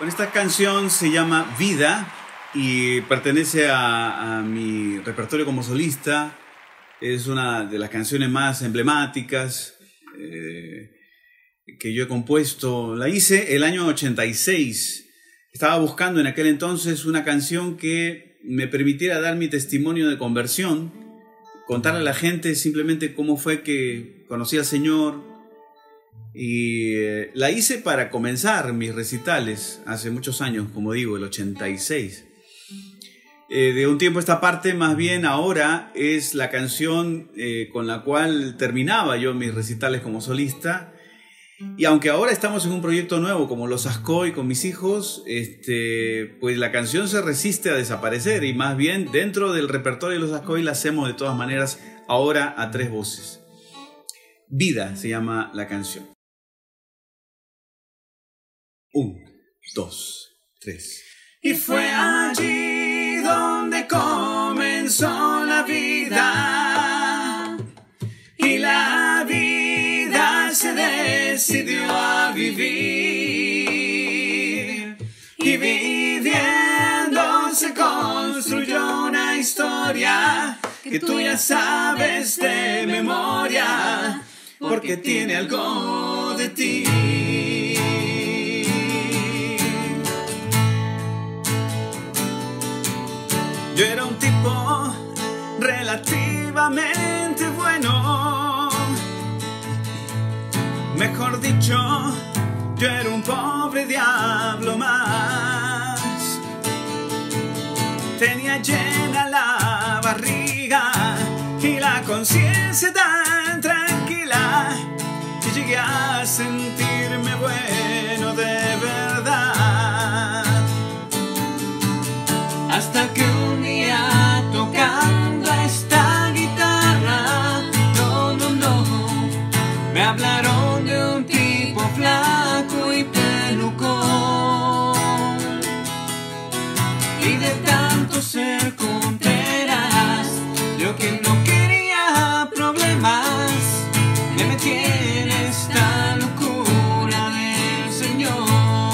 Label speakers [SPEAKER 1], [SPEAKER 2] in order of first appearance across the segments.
[SPEAKER 1] Bueno, esta canción se llama Vida y pertenece a mi repertorio como solista. Es una de las canciones más emblemáticas que yo he compuesto. La hice el año 86. Estaba buscando en aquel entonces una canción que me permitiera dar mi testimonio de conversión, contarle a la gente simplemente cómo fue que conocí al Señor. Y la hice para comenzar mis recitales hace muchos años, como digo, el 86. De un tiempo a esta parte, más bien ahora, es la canción con la cual terminaba yo mis recitales como solista. Y aunque ahora estamos en un proyecto nuevo como Los Ascoy con mis hijos, pues la canción se resiste a desaparecer y más bien dentro del repertorio de Los Ascoy la hacemos de todas maneras ahora a 3 voces. Vida se llama la canción. 1, 2, 3.
[SPEAKER 2] Y fue allí donde comenzó la vida, y la vida se decidió a vivir, y viviendo se construyó una historia que tú ya sabes de memoria, porque tiene algo de ti.
[SPEAKER 1] Yo era un tipo relativamente bueno, mejor dicho, yo era un pobre diablo más. Tenía llena la barriga y la conciencia tan tranquila que llegué a sentirme bueno de verdad.
[SPEAKER 2] Hasta que un día tocando esta guitarra, me hablaron de un tipo flaco y pelucón, y de tanto ser contreras, yo que no quería problemas, me metí en esta locura del Señor.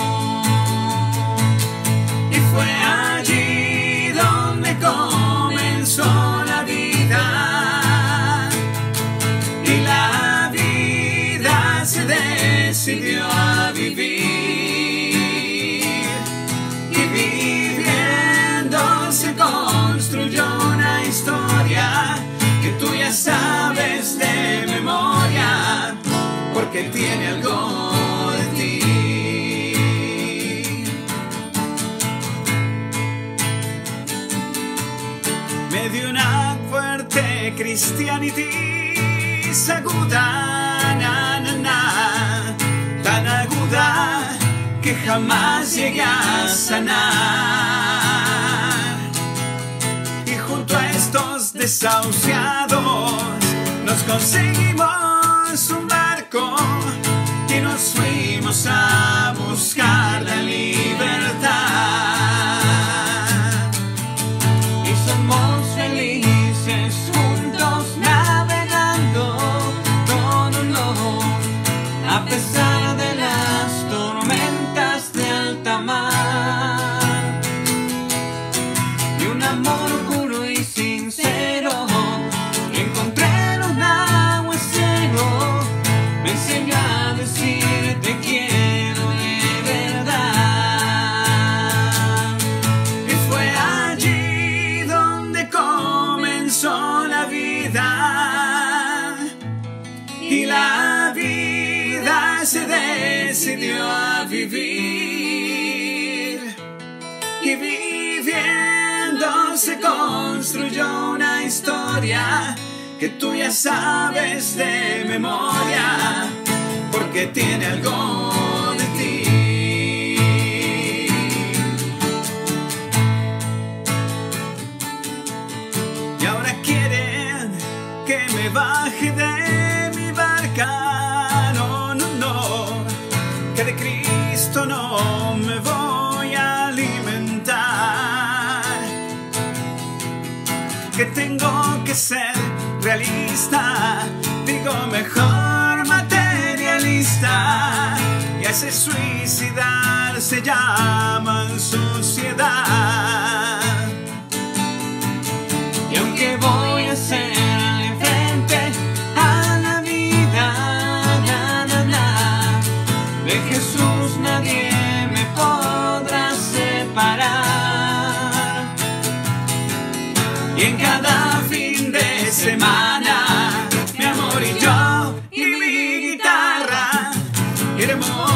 [SPEAKER 2] Y fue allí donde comenzó la vida, y la vida se decidió a vivir, y viviendo se construyó una historia que tú ya sabes de memoria, porque tiene algo de ti.
[SPEAKER 1] Me dio una fuerte cristianitis aguda, tan aguda que jamás llegué a sanar. Y junto a estos desahuciados nos conseguimos un barco y nos fuimos a buscar la libertad.
[SPEAKER 2] Y somos felices juntos navegando, a pesar de las tormentas de alta mar. Y un amor puro y sincero encontré en un aguacero, me enseñó a decir te quiero de verdad.
[SPEAKER 1] Y fue allí donde comenzó la vida, y la vida se decidió a vivir, y viviendo se construyó una historia que tú ya sabes de memoria, porque tiene algo de ti. Y ahora quieren que me baje de mi barca, no, que de Cristo no me voy a alimentar, que tengo que ser realista, digo mejor materialista, y hace suicidarse se llaman sociedad.
[SPEAKER 2] Y aunque voy a hacerle frente a la vida, de Jesús nadie me podrá separar. Y en cada fin de semana, mi amor y yo y mi guitarra iremos